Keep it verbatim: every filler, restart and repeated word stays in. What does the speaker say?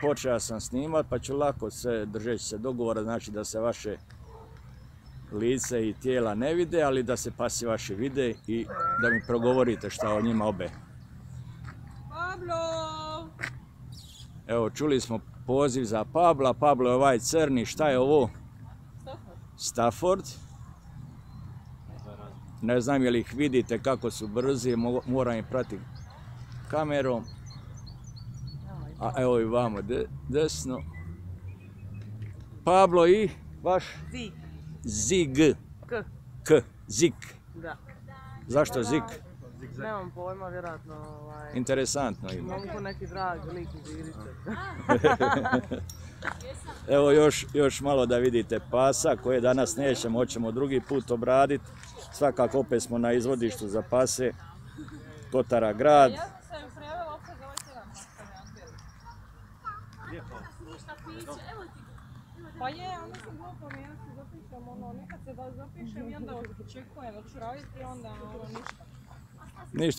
počeo sam snimat, pa ću lako sve držeći se dogovora, znači da se vaše lice i tijela ne vide, ali da se pasi vaše vide i da mi progovorite šta o njima obe. Pablo! Evo, čuli smo poziv za Pabla. Pablo je ovaj crni, šta je ovo? Stafford. Stafford. Ne znam je li ih vidite kako su brzi, moram ih pratiti kamerom. A evo i vamo desno. Pablo i vaš? Zig. Zig. K. K. Zik. Da. Zašto Zik? Nemam pojma, vjerojatno. Ovaj, Interesantno ima. mogu neki drag lik iz igrice. Evo još, još malo da vidite pasa koje danas nećemo, hoćemo drugi put obraditi. Svakako opet smo na izvodištu za pase. Kotara grad. Ja sam se prijavila opet za ovaj tjedan. Pa je, onda sam glupo, ja se zapišem, ono, nekad se da zapišem i onda očekujem da ću raditi i onda ono, ništa. Ništa.